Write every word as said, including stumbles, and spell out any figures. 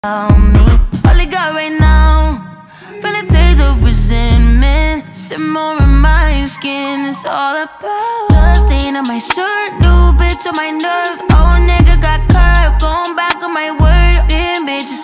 me. All I got right now, feel a taste of resentment, simmer in my skin. It's all about blood stain on my shirt, new bitch on my nerves. Oh,